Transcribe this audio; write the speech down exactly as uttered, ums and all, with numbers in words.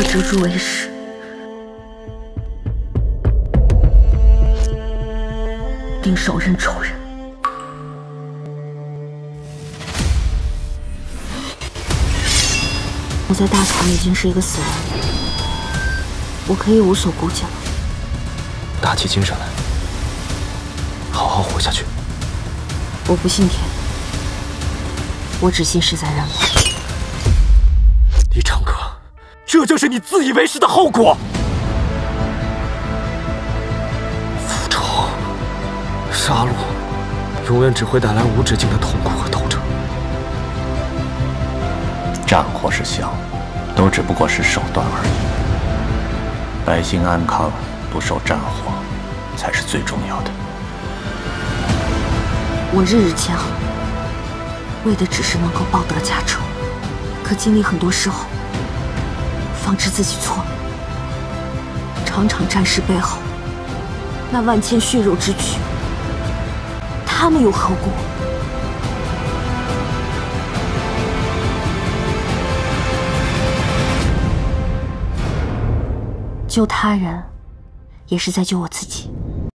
折诸为师，定手刃仇人。我在大唐已经是一个死人，我可以无所顾忌了。 打起精神来，好好活下去。 我不信天，我只信事在人为。 李长歌，这就是你自以为是的后果。复仇、杀戮，永远只会带来无止境的痛苦和斗争。 战或是降，都只不过是手段而已。百姓安康，不受战火，才是最重要的。 我日日前行，为的只是能够报得家仇，可经历很多时候，方知自己错了。场场战事背后，那万千血肉之躯，他们又何故？救他人，也是在救我自己。